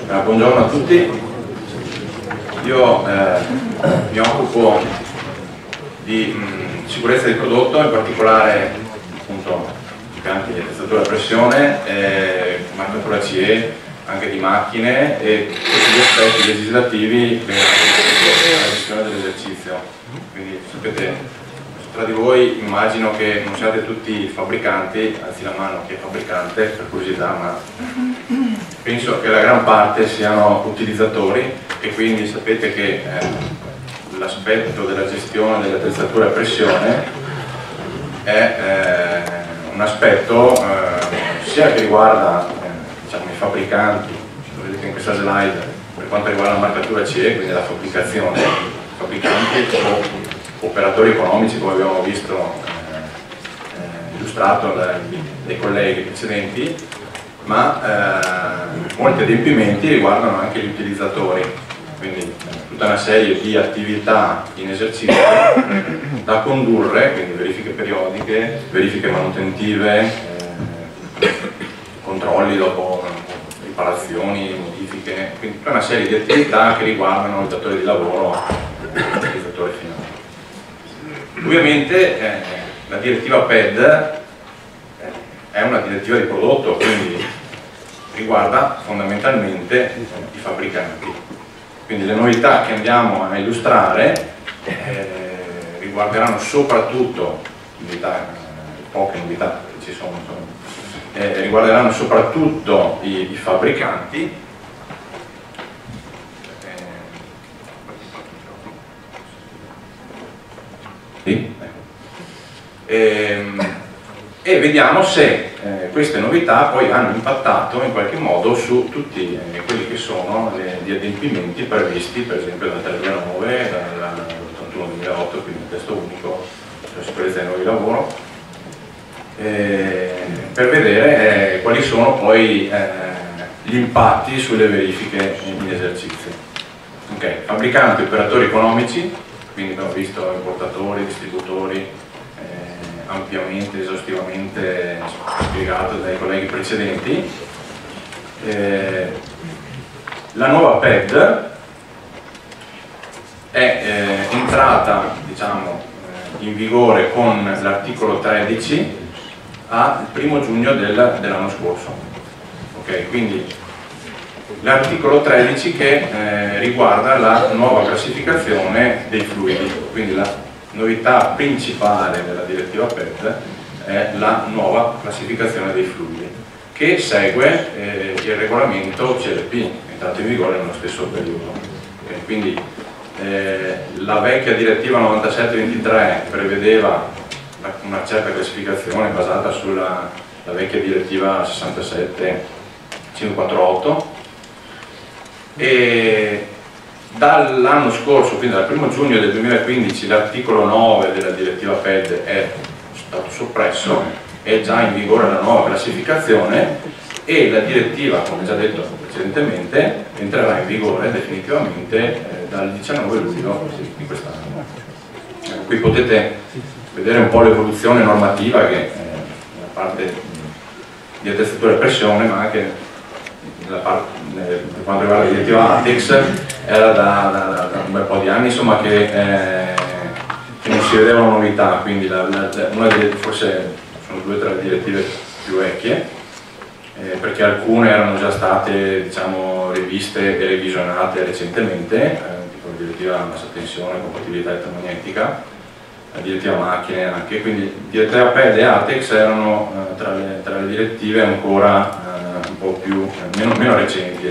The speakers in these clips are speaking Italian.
Buongiorno a tutti, io mi occupo di sicurezza di prodotto, in particolare appunto impianti di attrezzatura a pressione, marcatura CE, anche di macchine e tutti gli aspetti legislativi della gestione dell'esercizio. Quindi sapete, tra di voi immagino che non siate tutti fabbricanti, alzi la mano chi è fabbricante per curiosità, ma penso che la gran parte siano utilizzatori e quindi sapete che l'aspetto della gestione delle attrezzature a pressione è un aspetto sia che riguarda diciamo, i fabbricanti, vedete in questa slide, per quanto riguarda la marcatura CE, quindi la fabbricazione, fabbricanti o operatori economici come abbiamo visto illustrato dai colleghi precedenti, ma molti adempimenti riguardano anche gli utilizzatori, quindi tutta una serie di attività in esercizio da condurre, quindi verifiche periodiche, verifiche manutentive, controlli dopo riparazioni, modifiche, quindi tutta una serie di attività che riguardano il datore di lavoro e l'utilizzatore finale. Ovviamente la direttiva PED è una direttiva di prodotto, quindi riguarda fondamentalmente i fabbricanti. Quindi le novità che andiamo a illustrare riguarderanno soprattutto, poche novità che ci sono, riguarderanno soprattutto i fabbricanti. E vediamo se queste novità poi hanno impattato in qualche modo su tutti quelli che sono gli adempimenti previsti per esempio dal 329, dall'81-2008, quindi il testo unico sulla sicurezza dei nuovi lavoro, per vedere quali sono poi gli impatti sulle verifiche in esercizio. Okay. Fabbricanti, operatori economici, quindi abbiamo visto importatori, distributori, ampiamente, esaustivamente spiegato dai colleghi precedenti. La nuova PED è entrata diciamo, in vigore con l'articolo 13 al 1° giugno dell'anno scorso. Okay, quindi l'articolo 13 che riguarda la nuova classificazione dei fluidi, quindi la novità principale della direttiva PED è la nuova classificazione dei fluidi che segue il regolamento CLP entrato in vigore nello stesso periodo. Okay, quindi la vecchia direttiva 97/23 prevedeva una certa classificazione basata sulla vecchia direttiva 67/548 e dall'anno scorso, quindi dal 1° giugno del 2015, l'articolo 9 della direttiva PED è stato soppresso, è già in vigore la nuova classificazione e la direttiva, come già detto precedentemente, entrerà in vigore definitivamente dal 19 luglio di quest'anno. Qui potete vedere un po' l'evoluzione normativa che nella parte di attrezzatura a pressione, ma anche nella parte, per quanto riguarda la direttiva ATEX, era da un bel po' di anni insomma, che non si vedevano novità, quindi una delle, forse sono 2 o 3 direttive più vecchie, perché alcune erano già state diciamo, riviste e revisionate recentemente, tipo la direttiva bassa tensione, compatibilità elettromagnetica, la direttiva macchine anche, quindi direttiva PED e ATEX erano tra le direttive ancora un po' più, meno recenti.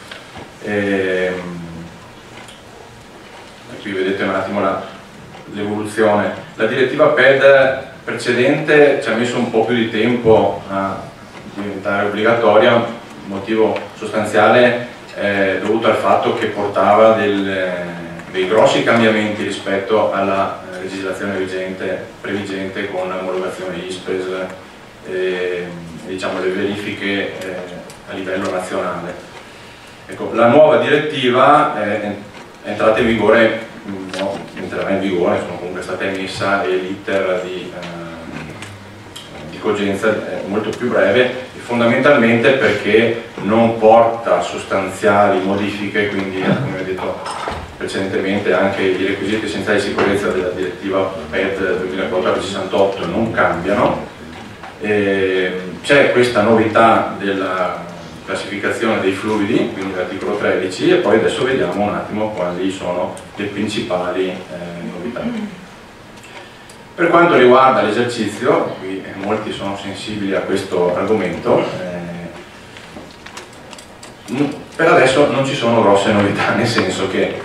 Qui vedete un attimo l'evoluzione. La direttiva PED precedente ci ha messo un po' più di tempo a diventare obbligatoria, motivo sostanziale dovuto al fatto che portava dei grossi cambiamenti rispetto alla legislazione previgente con l'omologazione ISPES e diciamo, le verifiche a livello nazionale. Ecco, la nuova direttiva è entrata in vigore, entrerà in vigore, comunque è stata emessa e l'iter di scogenza è molto più breve, fondamentalmente perché non porta sostanziali modifiche, quindi come ho detto precedentemente anche i requisiti essenziali di sicurezza della direttiva PED 2014-68 non cambiano. C'è questa novità della classificazione dei fluidi, quindi l'articolo 13, e poi adesso vediamo un attimo quali sono le principali novità. Per quanto riguarda l'esercizio, qui molti sono sensibili a questo argomento, per adesso non ci sono grosse novità, nel senso che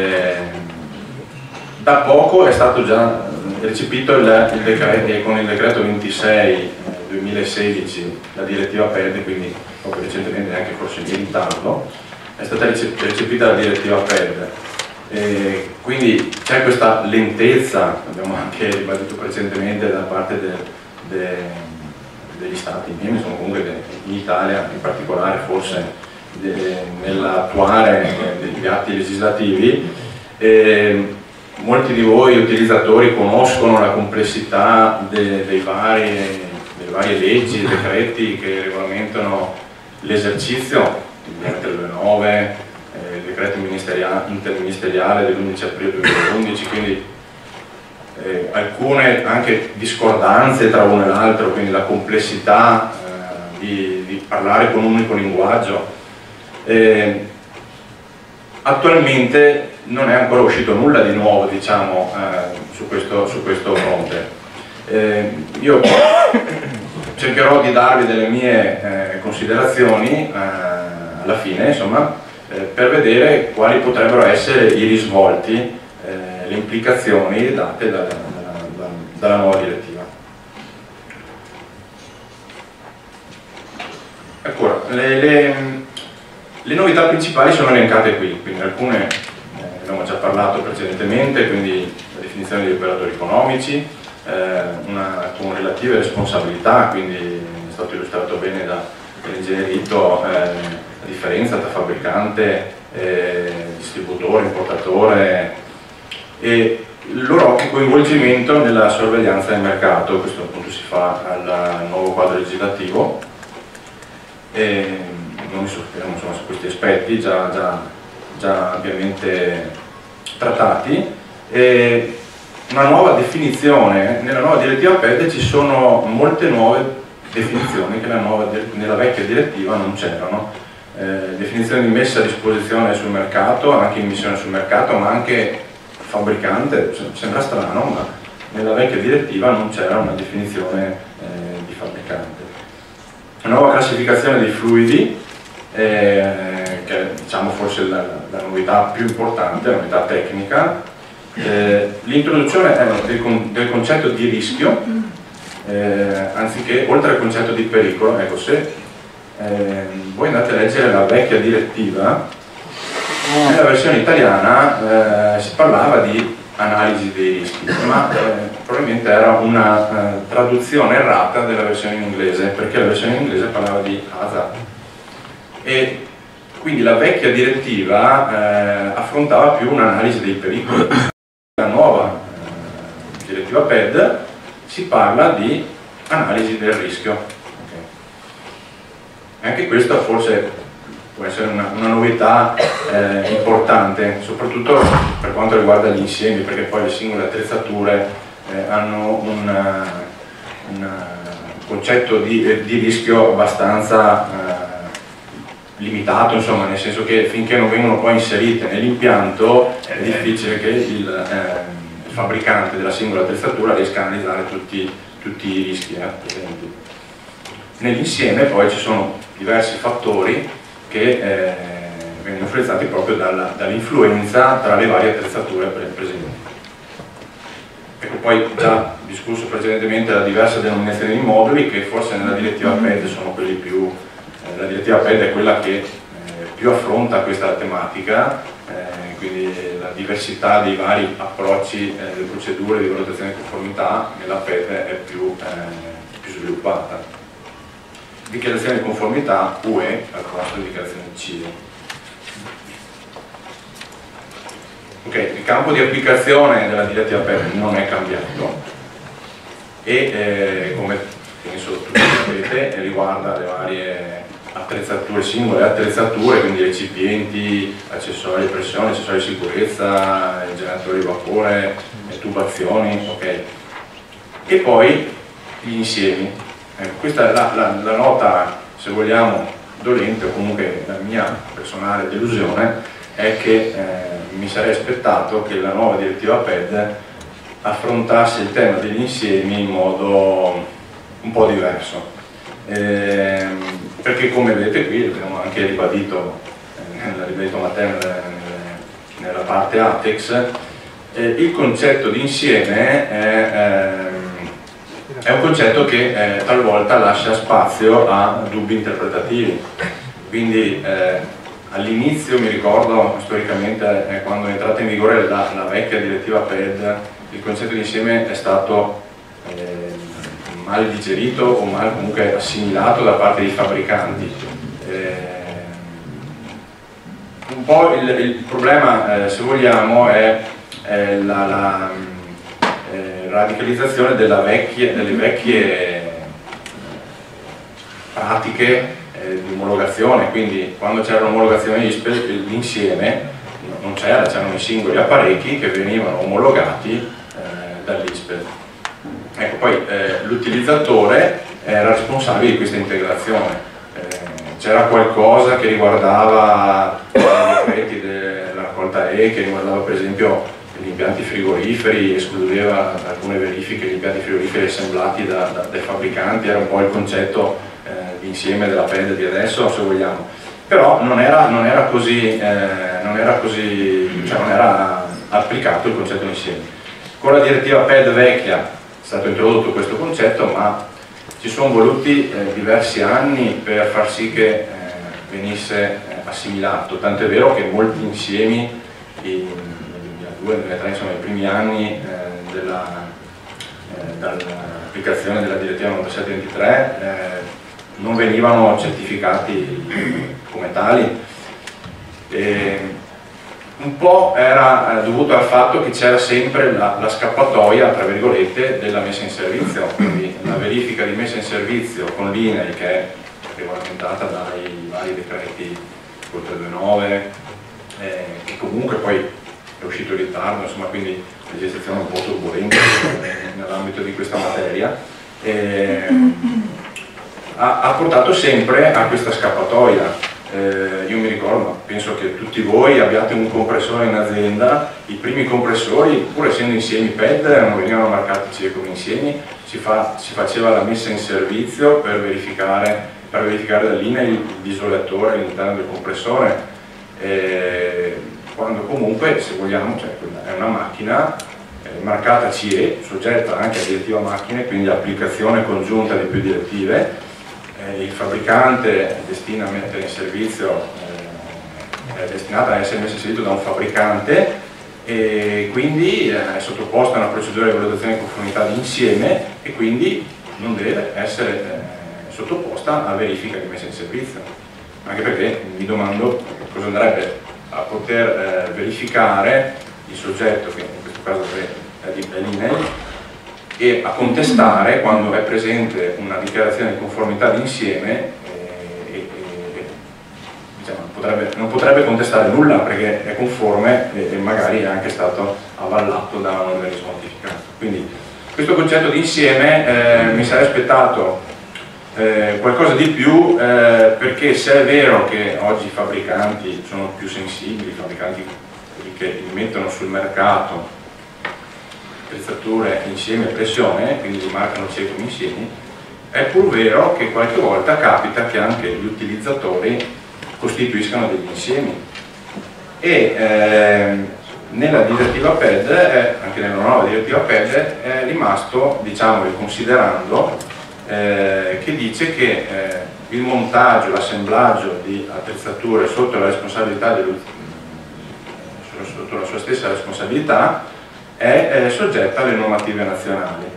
da poco è stato già recepito con il decreto 26 2016 la direttiva PED, quindi proprio recentemente, anche forse in ritardo, è stata recepita la direttiva PED. Quindi c'è questa lentezza, abbiamo anche ribadito precedentemente da parte degli stati membri, insomma comunque in Italia in particolare forse nell'attuare degli atti legislativi. Molti di voi utilizzatori conoscono la complessità delle varie leggi e decreti che regolamentano l'esercizio, il 9, il decreto interministeriale dell'11 aprile 2011, quindi alcune anche discordanze tra uno e l'altro, quindi la complessità di parlare con un unico linguaggio. Attualmente non è ancora uscito nulla di nuovo, diciamo, su questo fronte. Io cercherò di darvi delle mie considerazioni alla fine, insomma, per vedere quali potrebbero essere i risvolti, le implicazioni date dalla nuova direttiva. Ecco, le novità principali sono elencate qui, quindi alcune ne abbiamo già parlato precedentemente, quindi la definizione di operatori economici, con relative responsabilità, quindi è stato illustrato bene dall'ingegnerito la differenza tra fabbricante, distributore, importatore e il loro coinvolgimento nella sorveglianza del mercato. Questo appunto si fa al nuovo quadro legislativo. Non mi soffermo insomma su questi aspetti già ampiamente trattati. Una nuova definizione, nella nuova direttiva PED ci sono molte nuove definizioni che nella vecchia direttiva non c'erano. Definizione di messa a disposizione sul mercato, anche immissione sul mercato, ma anche fabbricante, sembra strano, ma nella vecchia direttiva non c'era una definizione di fabbricante. Una nuova classificazione dei fluidi, che è diciamo forse la novità più importante, la novità tecnica, l'introduzione del concetto di rischio, anziché oltre al concetto di pericolo. Ecco, se voi andate a leggere la vecchia direttiva, nella versione italiana si parlava di analisi dei rischi, ma probabilmente era una traduzione errata della versione in inglese, perché la versione in inglese parlava di hazard. E quindi la vecchia direttiva affrontava più un'analisi dei pericoli. La nuova direttiva PED si parla di analisi del rischio. Okay. Anche questo forse può essere una novità importante, soprattutto per quanto riguarda gli insiemi, perché poi le singole attrezzature hanno un concetto di rischio abbastanza limitato, insomma, nel senso che finché non vengono poi inserite nell'impianto è difficile che il fabbricante della singola attrezzatura riesca a analizzare tutti i rischi presenti. Nell'insieme poi ci sono diversi fattori che vengono influenzati proprio dall'influenza tra le varie attrezzature presenti. Ecco, poi già discusso precedentemente la diversa denominazione di moduli, che forse nella direttiva PED sono quelli più... la direttiva PED è quella che più affronta questa tematica, quindi la diversità dei vari approcci, delle procedure di valutazione di conformità nella PED è più sviluppata. Dichiarazione di conformità UE al posto di dichiarazione CIE. Ok, il campo di applicazione della direttiva PED non è cambiato e come penso tutti sapete, riguarda le varie attrezzature, singole attrezzature, quindi recipienti, accessori di pressione, accessori di sicurezza, generatori di vapore, tubazioni, ok. E poi gli insiemi. Questa è la nota, se vogliamo, dolente, o comunque la mia personale delusione, è che mi sarei aspettato che la nuova direttiva PED affrontasse il tema degli insiemi in modo un po' diverso. Perché come vedete qui, abbiamo anche ribadito Matteo nella parte ATEX, il concetto di insieme è un concetto che talvolta lascia spazio a dubbi interpretativi. Quindi all'inizio, mi ricordo storicamente, quando è entrata in vigore la vecchia direttiva PED, il concetto di insieme è stato mal digerito o mal comunque assimilato da parte dei fabbricanti. Un po' il problema, se vogliamo, è la radicalizzazione delle vecchie pratiche di omologazione. Quindi quando c'era l'omologazione l'insieme non c'era, c'erano i singoli apparecchi che venivano omologati dall'ISPED. Ecco, poi l'utilizzatore era responsabile di questa integrazione. C'era qualcosa che riguardava i decreti della raccolta E, che riguardava per esempio gli impianti frigoriferi, escludeva alcune verifiche gli impianti frigoriferi assemblati dai fabbricanti, era un po' il concetto di insieme della PED di adesso, se vogliamo. Però non era così, cioè non era applicato il concetto di insieme. Con la direttiva PED vecchia è stato introdotto questo concetto, ma ci sono voluti diversi anni per far sì che venisse assimilato, tant'è vero che molti insiemi nel 2002-2003, insomma i primi anni dall'applicazione della direttiva 9723 non venivano certificati come tali. Un po' era dovuto al fatto che c'era sempre la scappatoia, tra virgolette, della messa in servizio, quindi la verifica di messa in servizio con l'INAIL, che è regolamentata dai vari decreti 329, che comunque poi è uscito in ritardo, insomma, quindi legislazione un po' turbolenta nell'ambito di questa materia, ha portato sempre a questa scappatoia. Io mi ricordo, penso che tutti voi abbiate un compressore in azienda, i primi compressori, pur essendo insiemi PED, non venivano marcati CE come insiemi, si faceva la messa in servizio per verificare dall'INAIL l'isolatore all'interno del compressore, quando comunque, se vogliamo, cioè, è una macchina marcata CE, soggetta anche a direttiva macchine, quindi applicazione congiunta di più direttive. Il fabbricante destina a mettere in servizio, è destinata a essere messa in servizio da un fabbricante e quindi è sottoposta a una procedura di valutazione di conformità di insieme e quindi non deve essere sottoposta a verifica di messa in servizio. Anche perché mi domando cosa andrebbe a poter verificare il soggetto, che in questo caso è l'INAIL, e a contestare quando è presente una dichiarazione di conformità di insieme diciamo, non potrebbe contestare nulla perché è conforme e magari è anche stato avallato da un organismo notificato. Quindi questo concetto di insieme mi sarei aspettato qualcosa di più, perché se è vero che oggi i fabbricanti sono più sensibili, i fabbricanti che mettono sul mercato attrezzature insieme a pressione, quindi li marcano CE come insiemi, è pur vero che qualche volta capita che anche gli utilizzatori costituiscano degli insiemi e nella direttiva PED, anche nella nuova direttiva PED, è rimasto, diciamo, il considerando che dice che il montaggio, l'assemblaggio di attrezzature sotto la responsabilità sotto la sua stessa responsabilità è soggetta alle normative nazionali.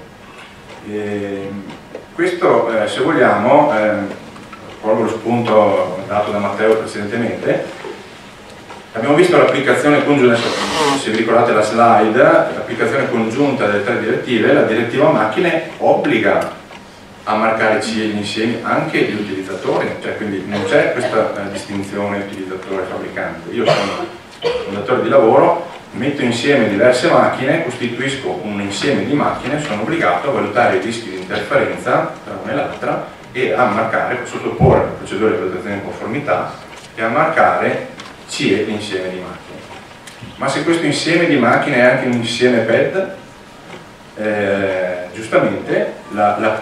Questo, se vogliamo, colgo lo spunto dato da Matteo precedentemente, abbiamo visto l'applicazione congiunta, se vi ricordate la slide, l'applicazione congiunta delle tre direttive. La direttiva macchine obbliga a marcare CE gli insiemi anche gli utilizzatori, cioè quindi non c'è questa distinzione utilizzatore-fabbricante. Io sono un datore di lavoro, metto insieme diverse macchine, costituisco un insieme di macchine, sono obbligato a valutare i rischi di interferenza tra una e l'altra e a marcare, sottoporre la procedura di valutazione di conformità e a marcare CE l'insieme di macchine. Ma se questo insieme di macchine è anche un insieme PED, giustamente la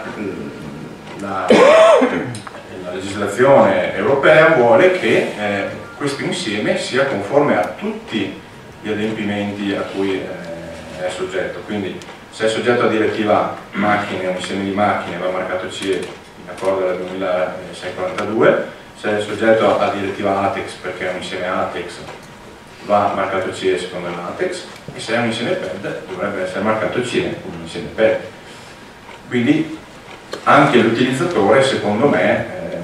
legislazione europea vuole che questo insieme sia conforme a tutti gli adempimenti a cui è soggetto. Quindi se è soggetto a direttiva macchine, un insieme di macchine va marcato CE in accordo alla 2642, se è soggetto a direttiva ATEX perché è un insieme ATEX va marcato CE secondo l'ATEX, e se è un insieme PED dovrebbe essere marcato CE come un insieme PED. Quindi anche l'utilizzatore, secondo me,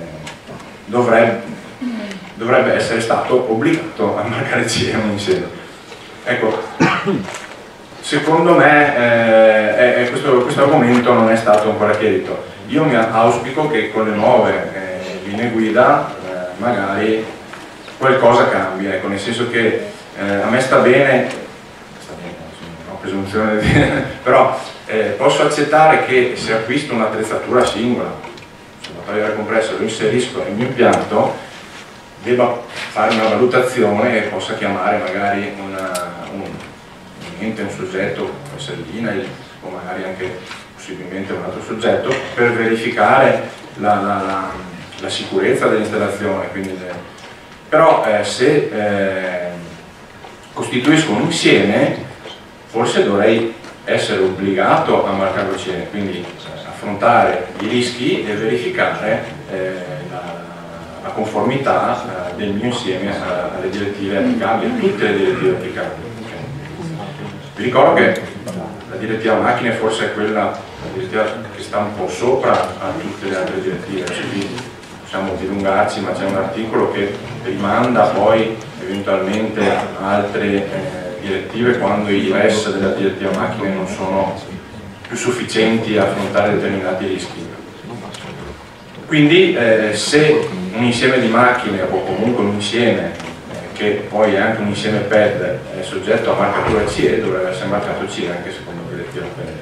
dovrebbe essere stato obbligato a marcare CE un insieme. Ecco, secondo me questo argomento non è stato ancora chiarito. Io mi auspico che con le nuove linee guida magari qualcosa cambia, ecco, nel senso che a me sta bene, ho presunzione di dire, però posso accettare che se acquisto un'attrezzatura singola, salvatoio compresso, lo inserisco nel mio impianto, debba fare una valutazione e possa chiamare magari un soggetto, può essere l'INAIL o magari anche possibilmente un altro soggetto, per verificare la sicurezza dell'installazione. Però se costituisco un insieme, forse dovrei essere obbligato a marcarlo CE, quindi affrontare i rischi e verificare la conformità del mio insieme alle direttive applicabili, a tutte le direttive applicabili. Vi ricordo che la direttiva macchine forse è la direttiva che sta un po' sopra a tutte le altre direttive, quindi possiamo dilungarci, ma c'è un articolo che rimanda poi eventualmente a altre direttive quando i res della direttiva macchine non sono più sufficienti a affrontare determinati rischi. Quindi se un insieme di macchine o comunque un insieme che poi è anche un insieme PED è soggetto a marcatura CE, dovrebbe essere marcato CE anche secondo la direttiva PED.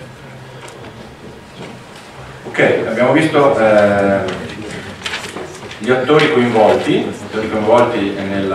Ok, abbiamo visto gli attori coinvolti nel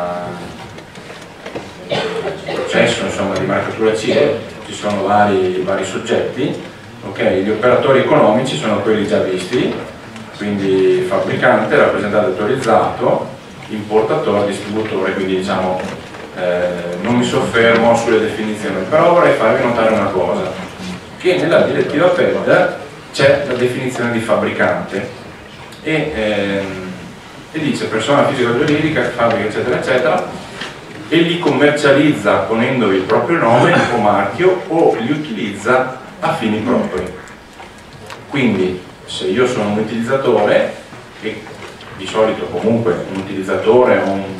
processo, insomma, di marcatura CE. Ci sono vari soggetti. Okay, gli operatori economici sono quelli già visti, quindi fabbricante, rappresentante autorizzato, importatore, distributore, quindi diciamo non mi soffermo sulle definizioni, però vorrei farvi notare una cosa, che nella direttiva PED c'è la definizione di fabbricante e dice persona fisica o giuridica, fabbrica eccetera eccetera, e li commercializza ponendovi il proprio nome o marchio o li utilizza a fini propri. Quindi se io sono un utilizzatore, e di solito comunque un utilizzatore o un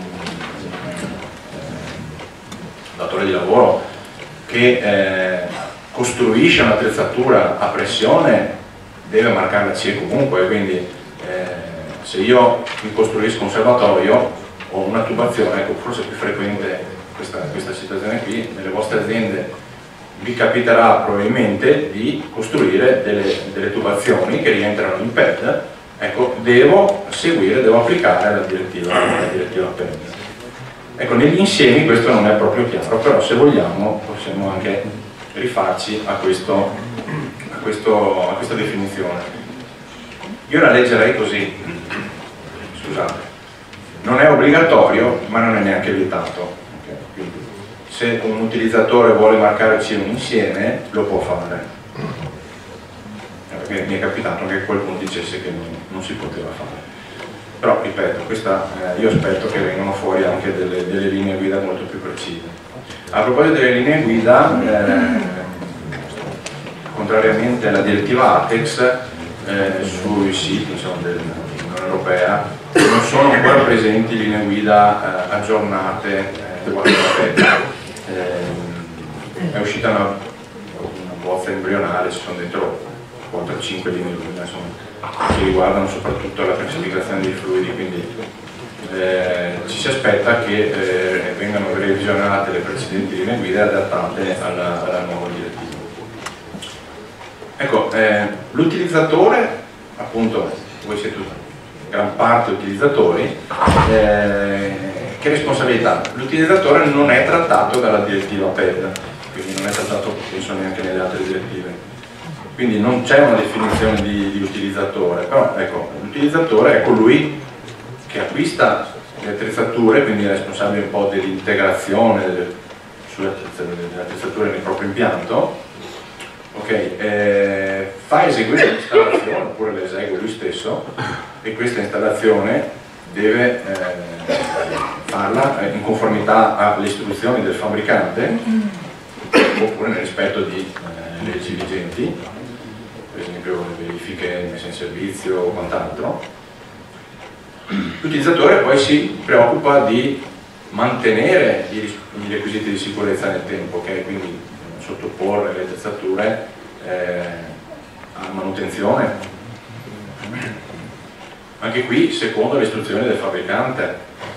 datore di lavoro che costruisce un'attrezzatura a pressione deve marcare la CE comunque, quindi se io mi costruisco un serbatoio o una tubazione, ecco, forse è più frequente questa situazione qui, nelle vostre aziende vi capiterà probabilmente di costruire delle tubazioni che rientrano in PED, ecco, devo applicare la direttiva PED. Ecco, negli insiemi questo non è proprio chiaro, però se vogliamo possiamo anche rifarci a questa definizione. Io la leggerei così, scusate, non è obbligatorio ma non è neanche vietato. Okay? Quindi, se un utilizzatore vuole marcare CE un insieme lo può fare, perché mi è capitato che qualcuno dicesse che non si poteva fare. Però ripeto, io aspetto che vengano fuori anche delle linee guida molto più precise. A proposito delle linee guida, contrariamente alla direttiva ATEX, sui siti dell'Unione Europea non sono ancora presenti linee guida aggiornate riguardo la PED. È uscita una bozza embrionale, ci sono dentro 4-5 linee guida, insomma, che riguardano soprattutto la classificazione dei fluidi, quindi ci si aspetta che vengano revisionate le precedenti linee guida e adattate alla nuova direttiva. Ecco, l'utilizzatore, appunto, voi siete gran parte utilizzatori, che responsabilità? L'utilizzatore non è trattato dalla direttiva PED, quindi non è trattato, penso, neanche nelle altre direttive, quindi non c'è una definizione di utilizzatore, però ecco, l'utilizzatore è colui che acquista le attrezzature, quindi è responsabile un po' dell'integrazione delle attrezzature nel proprio impianto. Ok, fa eseguire l'installazione oppure le esegue lui stesso, e questa installazione deve farla in conformità alle istruzioni del fabbricante oppure nel rispetto di leggi vigenti, per esempio le verifiche messe in servizio o quant'altro. L'utilizzatore poi si preoccupa di mantenere i requisiti di sicurezza nel tempo, okay? Quindi sottoporre le attrezzature a manutenzione, anche qui secondo le istruzioni del fabbricante,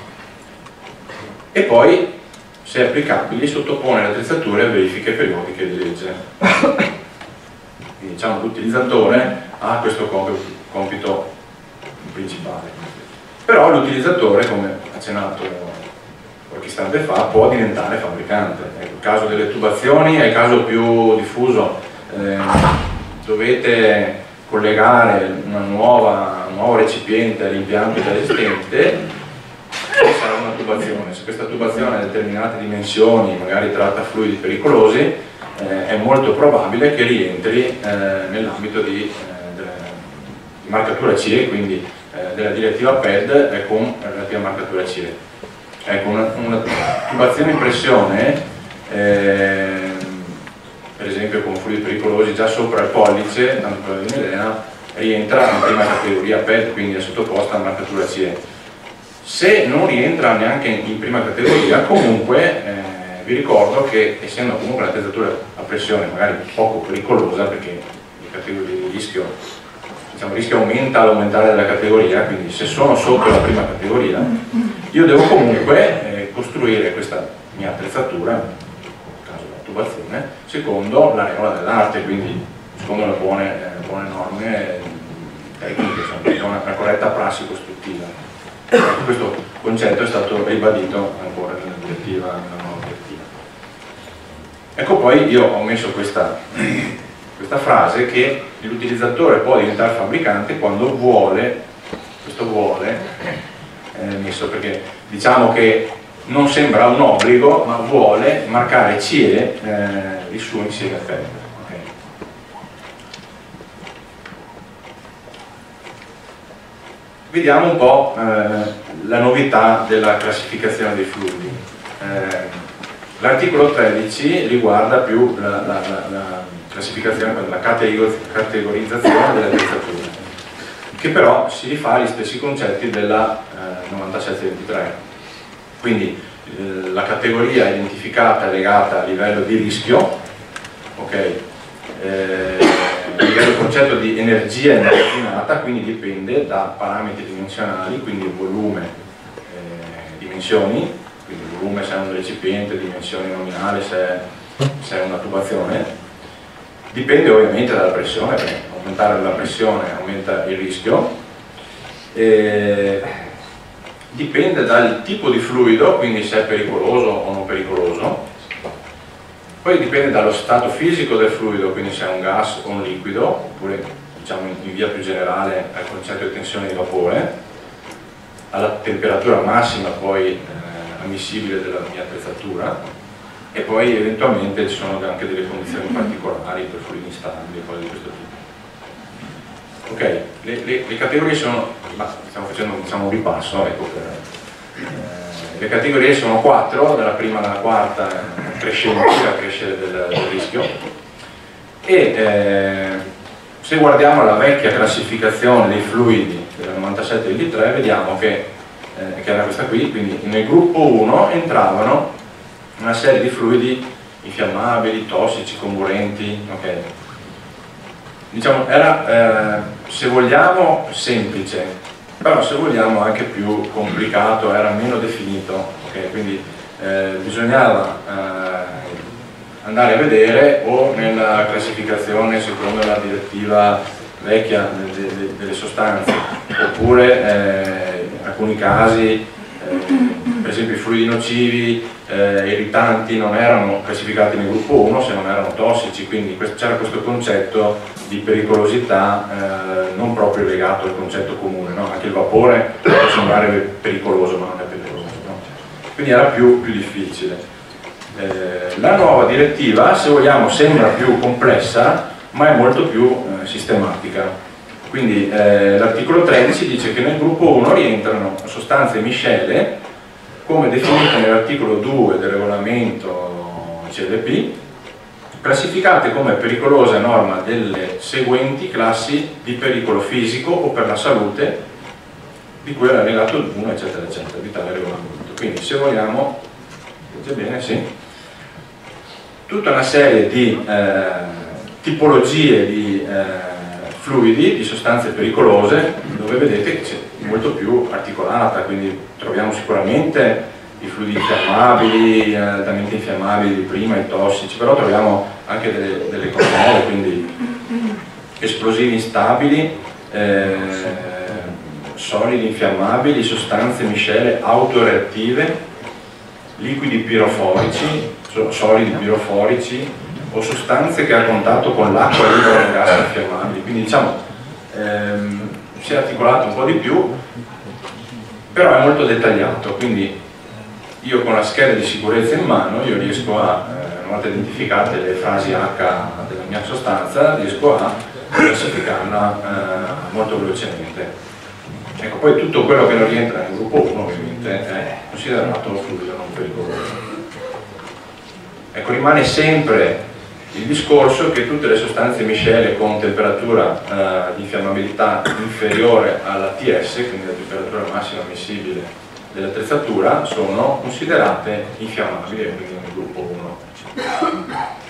e poi, se applicabili, sottopone le attrezzature a verifiche periodiche di legge. Quindi diciamo l'utilizzatore ha questo compito principale, però l'utilizzatore, come accennato qualche istante fa, può diventare fabbricante. Ecco, il caso delle tubazioni è il caso più diffuso. Dovete collegare un nuovo recipiente all'impianto già esistente, sarà una tubazione. Se questa tubazione ha determinate dimensioni, magari tratta fluidi pericolosi, è molto probabile che rientri nell'ambito di marcatura CE, quindi della direttiva PED con relativa marcatura CE. Ecco, una tubazione in pressione, per esempio con fluidi pericolosi già sopra il pollice, tanto per darvi un'idea, rientra in prima categoria PED, quindi è sottoposta a marcatura CE. Se non rientra neanche in prima categoria, comunque vi ricordo che, essendo comunque un'attrezzatura a pressione magari poco pericolosa, perché le categorie di rischio, diciamo, il rischio aumenta all'aumentare della categoria, quindi se sono sotto la prima categoria, io devo comunque costruire questa mia attrezzatura, nel caso della tubazione, secondo la regola dell'arte, quindi secondo le buone norme tecniche, insomma, una corretta prassi costruttiva. Questo concetto è stato ribadito ancora nella nuova direttiva. Ecco, poi io ho messo questa frase che l'utilizzatore può diventare fabbricante quando vuole, questo vuole è messo perché diciamo che non sembra un obbligo, ma vuole marcare CE il suo insieme PED. Okay. Vediamo un po' la novità della classificazione dei fluidi. L'articolo 13 riguarda più la classificazione, la categorizzazione delle attrezzature, che però si rifà agli stessi concetti della 9723. Quindi la categoria identificata è legata a livello di rischio, okay? A livello del concetto di energia immagazzinata, quindi dipende da parametri dimensionali, quindi volume, dimensioni, quindi volume se è un recipiente, dimensione nominale se è una tubazione. Dipende ovviamente dalla pressione, perché aumentare la pressione aumenta il rischio. Dipende dal tipo di fluido, quindi se è pericoloso o non pericoloso. Poi dipende dallo stato fisico del fluido, quindi se è un gas o un liquido, oppure diciamo in via più generale al concetto di tensione di vapore, alla temperatura massima poi ammissibile della mia attrezzatura, e poi eventualmente ci sono anche delle condizioni particolari per fluidi instabili e cose di questo tipo. Ok, le categorie sono, stiamo facendo diciamo, un ripasso, ecco, le categorie sono 4, dalla prima alla quarta crescente, la crescere del rischio, e se guardiamo la vecchia classificazione dei fluidi della 9723 vediamo che era questa qui, quindi nel gruppo 1 entravano una serie di fluidi infiammabili, tossici, comburenti, okay. diciamo, era se vogliamo semplice, però se vogliamo anche più complicato, era meno definito, okay? Quindi bisognava andare a vedere o nella classificazione secondo la direttiva vecchia delle sostanze, oppure in alcuni casi per esempio i fluidi nocivi, irritanti non erano classificati nel gruppo 1 se non erano tossici, quindi c'era questo concetto di pericolosità non proprio legato al concetto comune, no? Anche il vapore può sembrare pericoloso ma non è pericoloso, no? Quindi era più difficile. La nuova direttiva, se vogliamo, sembra più complessa ma è molto più sistematica. Quindi l'articolo 13 dice che nel gruppo 1 rientrano sostanze e miscele come definite nell'articolo 2 del regolamento CLP, classificate come pericolose a norma delle seguenti classi di pericolo fisico o per la salute di cui è l'allegato 1 eccetera eccetera di tale regolamento. Quindi se vogliamo, legge bene, sì, tutta una serie di tipologie di fluidi, di sostanze pericolose, dove vedete che c'è molto più articolata, quindi troviamo sicuramente i fluidi infiammabili, altamente infiammabili prima, i tossici, però troviamo anche delle cose nuove, quindi esplosivi instabili, solidi infiammabili, sostanze miscele autoreattive, liquidi piroforici, solidi piroforici, o sostanze che a contatto con l'acqua liberano gas infiammabili, quindi diciamo si è articolato un po' di più, però è molto dettagliato, quindi io con la scheda di sicurezza in mano io riesco a, una volta identificate le frasi H della mia sostanza, riesco a classificarla molto velocemente. Ecco, poi tutto quello che non rientra nel gruppo 1 ovviamente è considerato fluido non pericoloso. Ecco, rimane sempre il discorso che tutte le sostanze miscele con temperatura di infiammabilità inferiore alla TS, quindi la temperatura massima ammissibile dell'attrezzatura, sono considerate infiammabili e quindi nel gruppo 1.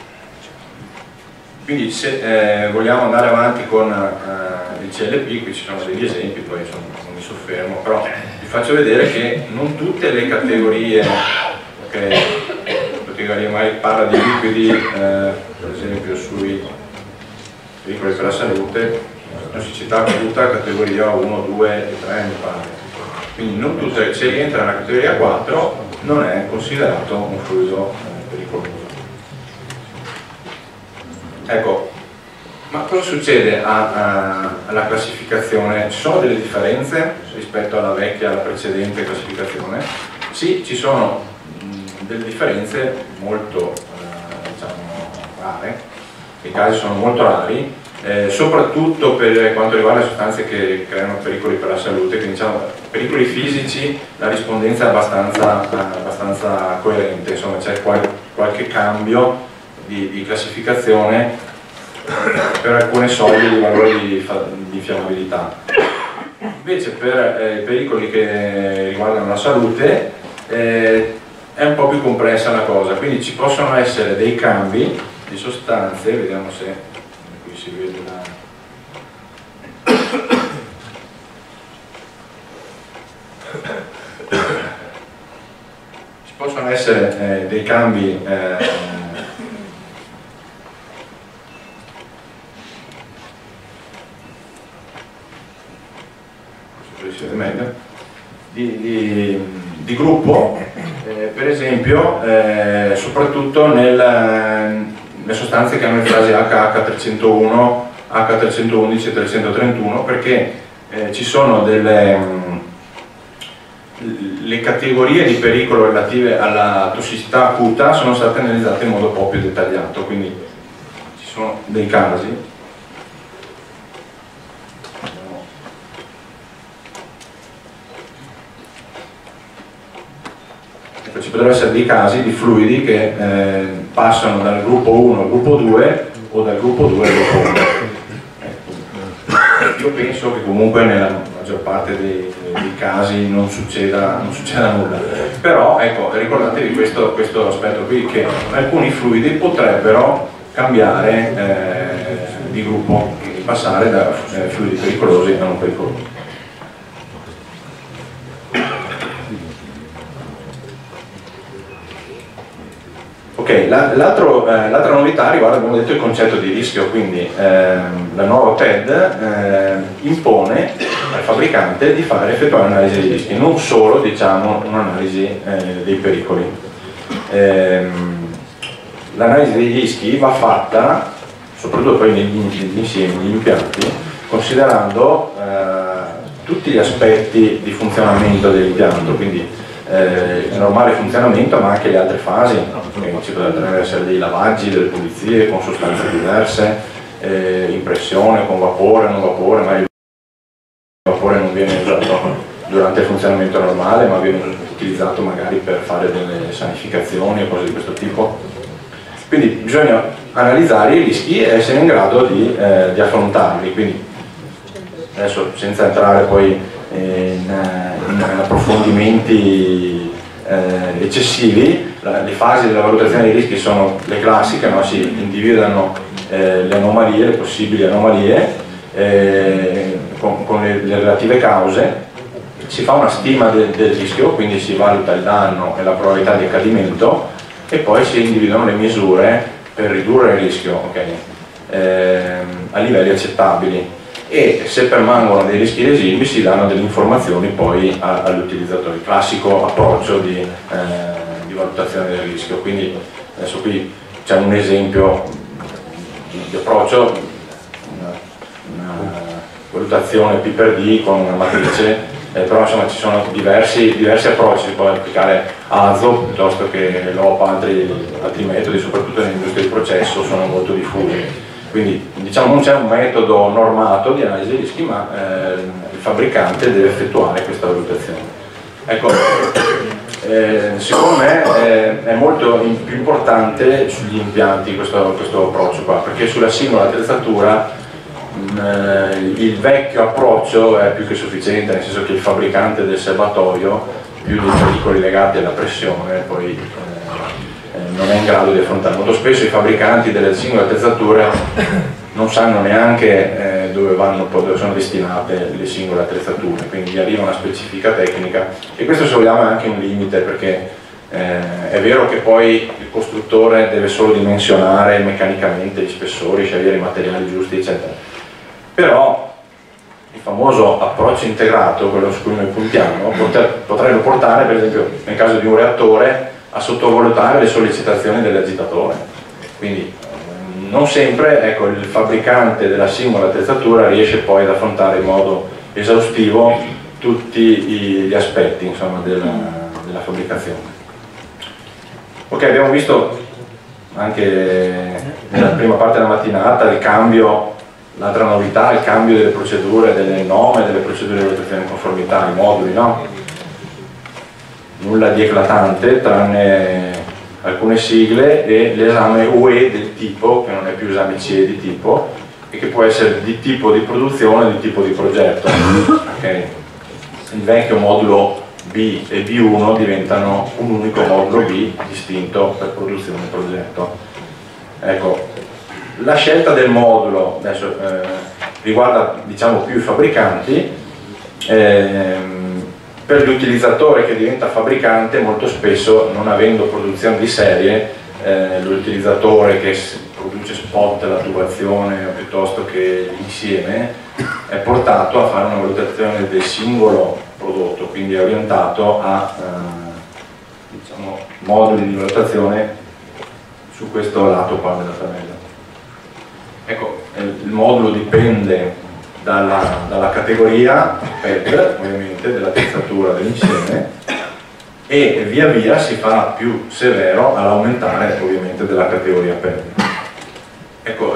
Quindi se vogliamo andare avanti con il CLP, qui ci sono degli esempi, poi insomma, non mi soffermo, però vi faccio vedere che non tutte le categorie, okay, magari parla di liquidi, per esempio sui pericoli per la salute, la siccità acuta categoria 1, 2 e 3 mi pare. Quindi non tutte, se rientra nella categoria 4 non è considerato un fluido pericoloso. Ecco, ma cosa succede alla classificazione? Ci sono delle differenze rispetto alla vecchia, alla precedente classificazione? Sì, ci sono delle differenze molto diciamo, rare, i casi sono molto rari, soprattutto per quanto riguarda le sostanze che creano pericoli per la salute, quindi diciamo pericoli fisici la rispondenza è abbastanza coerente, insomma c'è qualche cambio di classificazione per alcune soglie di valori di infiammabilità. Invece per i pericoli che riguardano la salute è un po' più complessa la cosa, quindi ci possono essere dei cambi di sostanze, vediamo se qui si vede ci possono essere dei cambi meglio, di gruppo, per esempio soprattutto nelle sostanze che hanno le frasi HH301, H311 e 331, perché ci sono le categorie di pericolo relative alla tossicità acuta sono state analizzate in modo un po' più dettagliato, quindi ci sono dei casi. Ci potrebbero essere dei casi di fluidi che passano dal gruppo 1 al gruppo 2 o dal gruppo 2 al gruppo 1. Io penso che comunque nella maggior parte dei casi non succeda nulla, però ecco, ricordatevi questo aspetto qui, che alcuni fluidi potrebbero cambiare di gruppo, quindi passare da fluidi pericolosi a non pericolosi. Ok, l'altra novità riguarda, abbiamo detto, il concetto di rischio, quindi la nuova PED impone al fabbricante di effettuare un'analisi dei rischi, non solo, diciamo, un'analisi dei pericoli. L'analisi dei rischi va fatta, soprattutto poi negli insiemi, negli impianti, considerando tutti gli aspetti di funzionamento dell'impianto, quindi il normale funzionamento, ma anche le altre fasi, ci potrebbero essere dei lavaggi, delle pulizie con sostanze diverse, impressione con vapore, non vapore, ma il vapore non viene usato durante il funzionamento normale, ma viene utilizzato magari per fare delle sanificazioni o cose di questo tipo. Quindi bisogna analizzare i rischi e essere in grado di affrontarli. Quindi adesso, senza entrare poi in approfondimenti eccessivi, le fasi della valutazione dei rischi sono le classiche, no? Si individuano le anomalie, le possibili anomalie con le relative cause, si fa una stima del rischio, quindi si valuta il danno e la probabilità di accadimento e poi si individuano le misure per ridurre il rischio, a livelli accettabili, e se permangono dei rischi residui si danno delle informazioni poi all'utilizzatore. Il classico approccio di valutazione del rischio. Quindi adesso qui c'è un esempio di approccio, una valutazione P per D con una matrice, però insomma ci sono diversi approcci, si può applicare AZO piuttosto che LOP, altri metodi, soprattutto nell'industria del processo sono molto diffusi. Quindi diciamo non c'è un metodo normato di analisi dei rischi, ma il fabbricante deve effettuare questa valutazione. Ecco, secondo me è molto più importante sugli impianti questo approccio qua, perché sulla singola attrezzatura il vecchio approccio è più che sufficiente, nel senso che il fabbricante del serbatoio, più dei pericoli legati alla pressione, poi non è in grado di affrontare. Molto spesso i fabbricanti delle singole attrezzature non sanno neanche dove sono destinate le singole attrezzature, quindi gli arriva una specifica tecnica, e questo, se vogliamo, è anche un limite, perché è vero che poi il costruttore deve solo dimensionare meccanicamente gli spessori, scegliere i materiali giusti, eccetera, però il famoso approccio integrato, quello su cui noi puntiamo, potrebbe portare, per esempio nel caso di un reattore, a sottovalutare le sollecitazioni dell'agitatore. Quindi non sempre, ecco, il fabbricante della singola attrezzatura riesce poi ad affrontare in modo esaustivo tutti gli aspetti, insomma, della fabbricazione. Ok, abbiamo visto anche nella prima parte della mattinata il cambio, l'altra novità, il cambio delle procedure, delle norme, delle procedure di valutazione di conformità, i moduli, no? Nulla di eclatante, tranne alcune sigle e l'esame UE del tipo, che non è più esame CE di tipo, e che può essere di tipo di produzione e di tipo di progetto. Okay. Il vecchio modulo B e B1 diventano un unico modulo B distinto per produzione e progetto. Ecco, la scelta del modulo adesso riguarda, diciamo, più i fabbricanti. Per l'utilizzatore che diventa fabbricante, molto spesso, non avendo produzione di serie, l'utilizzatore che produce spot la tubazione piuttosto che l'insieme è portato a fare una valutazione del singolo prodotto, quindi è orientato a diciamo, moduli di valutazione su questo lato qua della tabella. Ecco, il modulo dipende dalla categoria PED, ovviamente, dell'attrezzatura dell'insieme, e via via si fa più severo all'aumentare, ovviamente, della categoria PED. Ecco,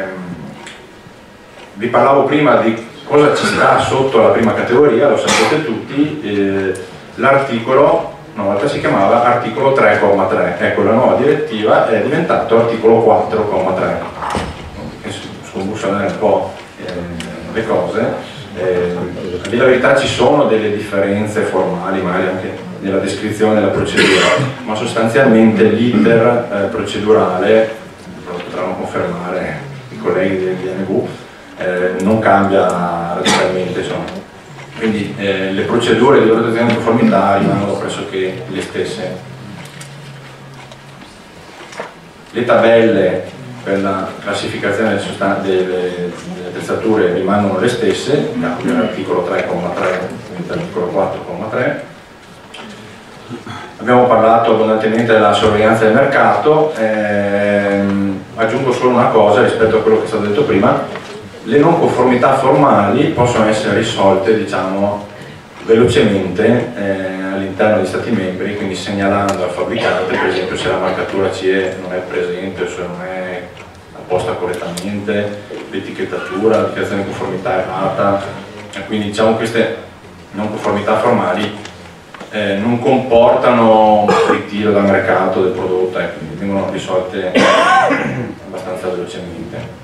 vi parlavo prima di cosa ci sta sotto la prima categoria, lo sapete tutti, l'articolo una volta si chiamava articolo 3,3, ecco, la nuova direttiva è diventato articolo 4,3, scombussolare un po' le cose. A dire la verità ci sono delle differenze formali, magari anche nella descrizione della procedura, ma sostanzialmente l'iter procedurale, lo potranno confermare i colleghi del DNV, non cambia radicalmente, insomma. Quindi le procedure di valutazione di conformità rimangono pressoché le stesse. Le tabelle per la classificazione delle attrezzature rimangono le stesse, l'articolo 3,3 l'articolo 4,3. Abbiamo parlato abbondantemente della sorveglianza del mercato, aggiungo solo una cosa rispetto a quello che è stato detto prima: le non conformità formali possono essere risolte, diciamo, velocemente all'interno degli Stati membri, quindi segnalando al fabbricante, per esempio, se la marcatura CE non è presente o se non è apposta correttamente, l'etichettatura, la dichiarazione di conformità errata. Quindi, diciamo, queste non conformità formali non comportano un ritiro dal mercato del prodotto, quindi vengono risolte abbastanza velocemente.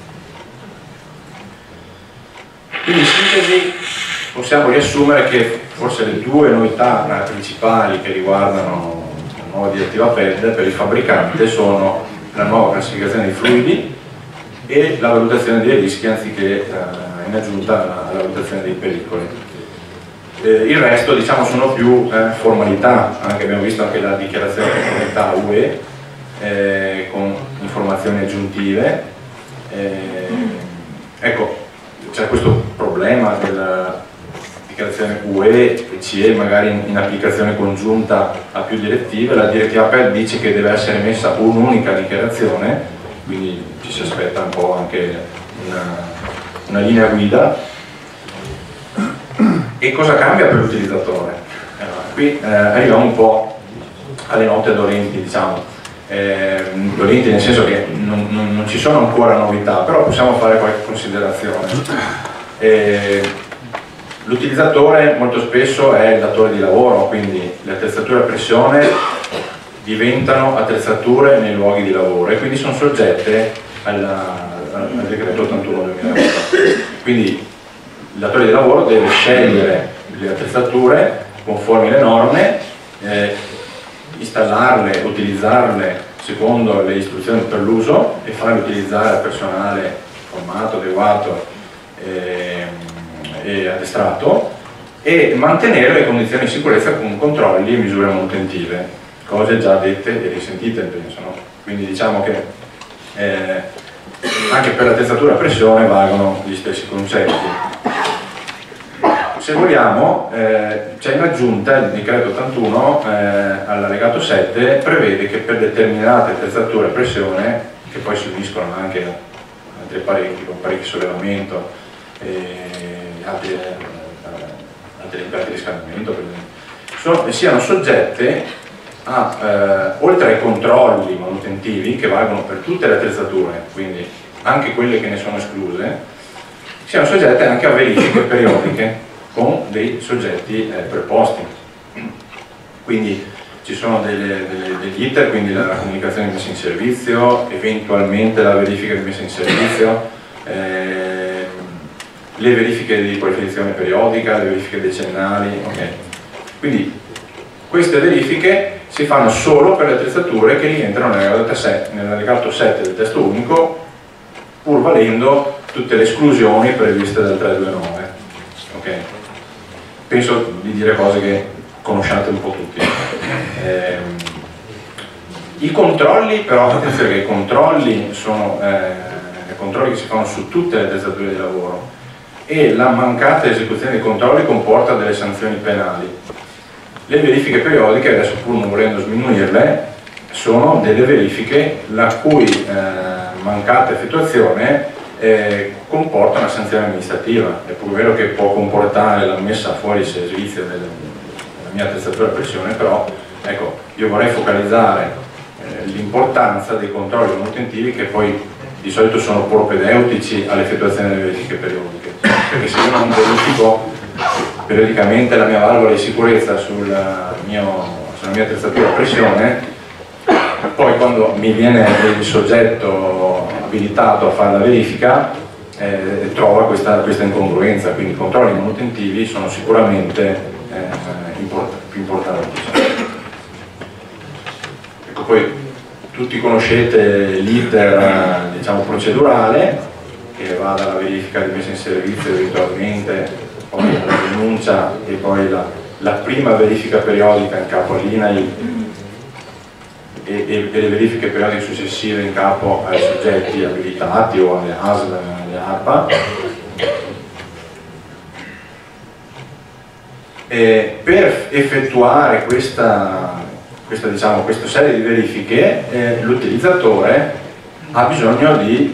Quindi in sintesi possiamo riassumere che forse le due novità principali che riguardano la nuova direttiva PED per il fabbricante sono la nuova classificazione dei fluidi e la valutazione dei rischi, anziché in aggiunta alla valutazione dei pericoli. Il resto, diciamo, sono più formalità, anche abbiamo visto anche la dichiarazione di conformità UE con informazioni aggiuntive. Ecco, c'è questo problema della dichiarazione UE e CE magari in applicazione congiunta a più direttive. La direttiva PED dice che deve essere messa un'unica dichiarazione, quindi ci si aspetta un po' anche una linea guida. E cosa cambia per l'utilizzatore? Qui arriviamo un po' alle note dolenti, diciamo. Dolenti nel senso che non ci sono ancora novità, però possiamo fare qualche considerazione. L'utilizzatore molto spesso è il datore di lavoro, quindi le attrezzature a pressione diventano attrezzature nei luoghi di lavoro e quindi sono soggette al decreto 81 del 2008. Quindi il datore di lavoro deve scegliere le attrezzature conformi alle norme, installarle, utilizzarle secondo le istruzioni per l'uso e farle utilizzare al personale formato, adeguato e addestrato, e mantenere le condizioni di sicurezza con controlli e misure manutentive, cose già dette e risentite, penso, no? Quindi diciamo che anche per l'attrezzatura a pressione valgono gli stessi concetti. Se vogliamo, c'è in aggiunta il decreto 81 all'allegato 7 prevede che per determinate attrezzature a pressione, che poi si uniscono anche a altri apparecchi con parecchi sollevamento e altri impianti di riscaldamento, per esempio, siano soggette a, oltre ai controlli manutentivi che valgono per tutte le attrezzature, quindi anche quelle che ne sono escluse, siano soggette anche a verifiche periodiche con dei soggetti preposti. Quindi ci sono degli iter, quindi la comunicazione di messa in servizio, eventualmente la verifica di messa in servizio, le verifiche di qualificazione periodica, le verifiche decennali, ok. Quindi queste verifiche si fanno solo per le attrezzature che rientrano nell'allegato 7 del testo unico, pur valendo tutte le esclusioni previste dal 329. Okay. Penso di dire cose che conosciate un po' tutti. I controlli, però, attenzione che i controlli sono controlli che si fanno su tutte le attrezzature di lavoro e la mancata esecuzione dei controlli comporta delle sanzioni penali. Le verifiche periodiche, adesso pur non volendo sminuirle, sono delle verifiche la cui mancata effettuazione comporta una sanzione amministrativa. È pur vero che può comportare la messa fuori servizio della mia attrezzatura a pressione, però ecco, io vorrei focalizzare l'importanza dei controlli manutentivi, che poi di solito sono propedeutici all'effettuazione delle verifiche periodiche, perché se io non verifico periodicamente la mia valvola di sicurezza sulla mia attrezzatura a pressione, poi quando mi viene il soggetto abilitato a fare la verifica trova questa incongruenza. Quindi i controlli manutentivi sono sicuramente più importanti. Ecco, poi tutti conoscete l'iter, diciamo, procedurale, che va va dalla verifica di messa in servizio eventualmente, poi la denuncia e poi la prima verifica periodica in capo all'INAIL e le verifiche periodiche successive in capo ai soggetti abilitati o alle ASL, alle ARPA. Per effettuare questa serie di verifiche l'utilizzatore ha bisogno di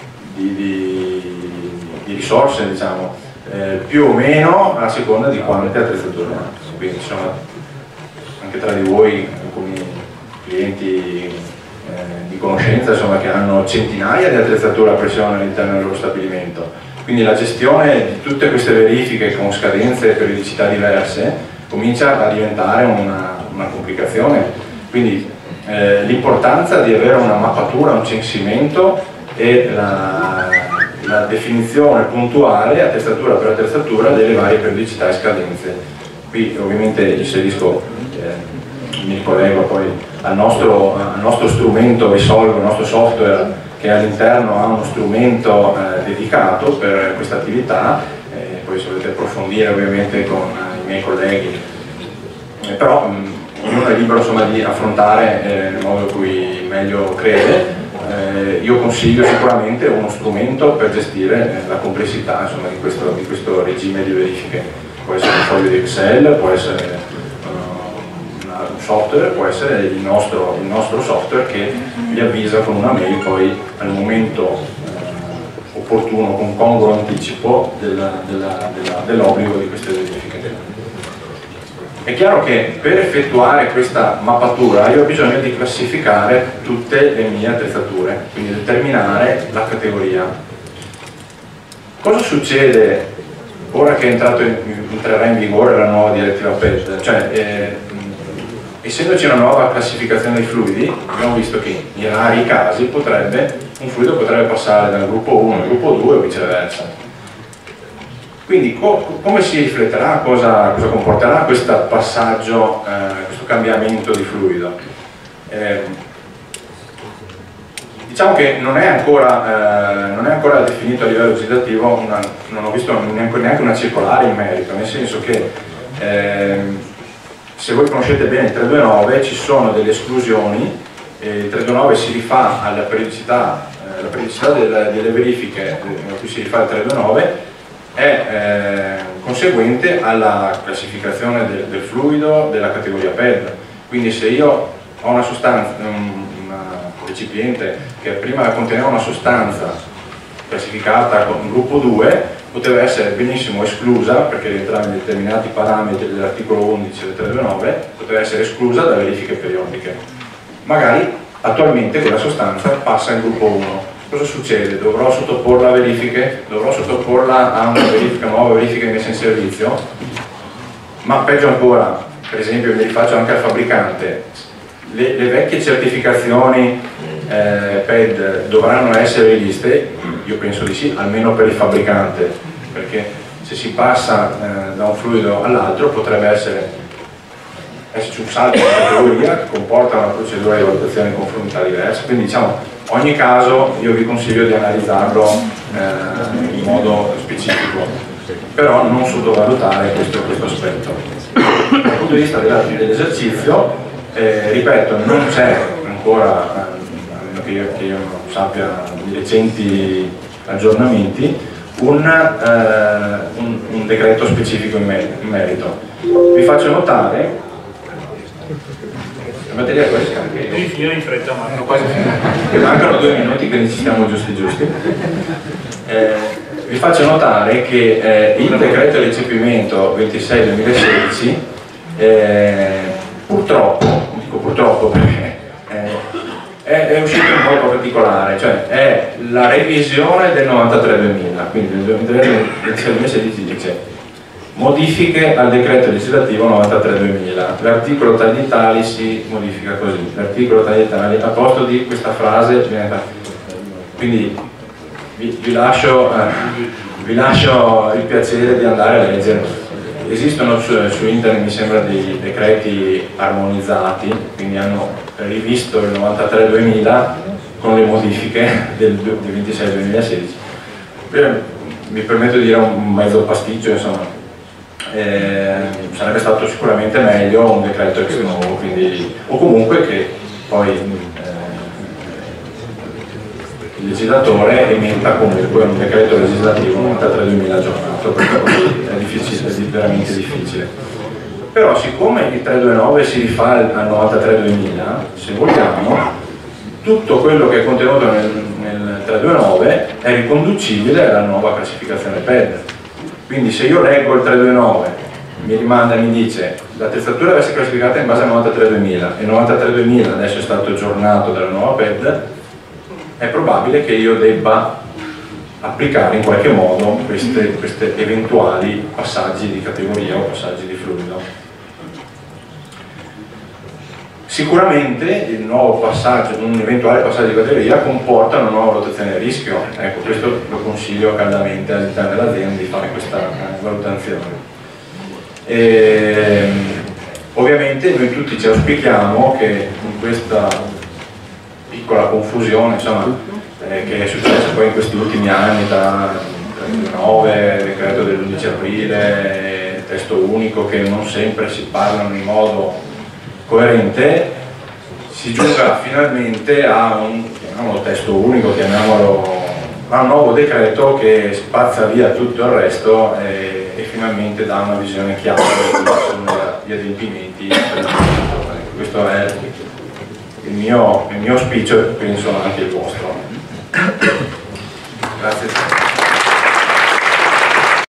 risorse, diciamo, più o meno a seconda di quante attrezzature ha. Quindi insomma, anche tra di voi alcuni clienti di conoscenza, insomma, che hanno centinaia di attrezzature a pressione all'interno del loro stabilimento. Quindi la gestione di tutte queste verifiche con scadenze e periodicità diverse comincia a diventare una complicazione. Quindi l'importanza di avere una mappatura, un censimento e la definizione puntuale, attrezzatura per attrezzatura, delle varie periodicità e scadenze. Qui ovviamente inserisco, mi ricollego poi al nostro strumento Esolve, il nostro software, che all'interno ha uno strumento dedicato per questa attività, poi se volete approfondire ovviamente con i miei colleghi, però ognuno è libero, insomma, di affrontare nel modo in cui meglio crede. Io consiglio sicuramente uno strumento per gestire la complessità, insomma, di questo regime di verifiche. Può essere un foglio di Excel, può essere un software, può essere il nostro software che vi avvisa con una mail poi al momento opportuno, con congruo anticipo dell'obbligo di queste verifiche. È chiaro che per effettuare questa mappatura io ho bisogno di classificare tutte le mie attrezzature, quindi determinare la categoria. Cosa succede ora che entrerà in vigore la nuova direttiva PED? Cioè, essendoci una nuova classificazione dei fluidi, abbiamo visto che in rari casi un fluido potrebbe passare dal gruppo 1 al gruppo 2 o viceversa. Quindi come si rifletterà, cosa comporterà questo passaggio, questo cambiamento di fluido? Diciamo che non è ancora definito a livello legislativo, non ho visto neanche una circolare in merito, nel senso che se voi conoscete bene il 329 ci sono delle esclusioni, il 329 si rifà alla periodicità, la periodicità delle verifiche a cui si rifà il 329 è conseguente alla classificazione del fluido della categoria PED. Quindi se io ho una sostanza, un recipiente che prima conteneva una sostanza classificata con gruppo 2, poteva essere benissimo esclusa, perché rientrava in determinati parametri dell'articolo 11 del 329, poteva essere esclusa da verifiche periodiche. Magari attualmente quella sostanza passa in gruppo 1. Cosa succede? Dovrò sottoporla a verifiche? Dovrò sottoporla a una nuova verifica di messa in servizio? Ma peggio ancora, per esempio mi rifaccio anche al fabbricante, le vecchie certificazioni PED dovranno essere riviste? Io penso di sì, almeno per il fabbricante, perché se si passa da un fluido all'altro potrebbe esserci un salto di categoria che comporta una procedura di valutazione in conformità diversa. Quindi diciamo, ogni caso io vi consiglio di analizzarlo in modo specifico, però non sottovalutare questo aspetto. Dal punto di vista dell'esercizio, ripeto, non c'è ancora, a meno che io non sappia di recenti aggiornamenti, un decreto specifico in merito. Vi faccio notare la materia questa che io in fretta quasi che mancano 2 minuti, quindi ci stiamo giusti. Vi faccio notare che il decreto di recepimento 26/2016 purtroppo perché è uscito in modo particolare, cioè è la revisione del 93/2000, quindi nel 2016 dice modifiche al decreto legislativo 93/2000, l'articolo tali tali si modifica così, l'articolo tali tali, a posto di questa frase, quindi vi lascio il piacere di andare a leggere. Esistono su internet, mi sembra, dei decreti armonizzati, quindi hanno rivisto il 93/2000 con le modifiche del 26/2016. mi permetto di dire un mezzo pasticcio, insomma, sarebbe stato sicuramente meglio un decreto ex novo, quindi, o comunque che poi il legislatore emetta comunque un decreto legislativo 93/2000 aggiornato, perché così è difficile, è veramente difficile. Però siccome il 329 si rifà al 93/2000, se vogliamo, tutto quello che è contenuto nel 329 è riconducibile alla nuova classificazione PED. Quindi se io leggo il 329, mi rimanda e mi dice l'attrezzatura deve essere classificata in base al 93/2000 e il 93/2000 adesso è stato aggiornato dalla nuova PED, è probabile che io debba applicare in qualche modo questi eventuali passaggi di categoria o passaggi di fluido. Sicuramente il nuovo passaggio, un eventuale passaggio di categoria comporta una nuova valutazione del rischio. Ecco, questo lo consiglio caldamente all'interno dell'azienda di fare questa valutazione. Ovviamente noi tutti ci auspichiamo che in questa piccola confusione, insomma, che è successa poi in questi ultimi anni, da 9, decreto dell'11 aprile, testo unico, che non sempre si parlano in modo coerente, si giunga finalmente a un, chiamiamolo testo unico, chiamiamolo, a un nuovo decreto che spazza via tutto il resto e finalmente dà una visione chiara degli adempimenti. Questo è il mio auspicio e penso anche il vostro. Grazie.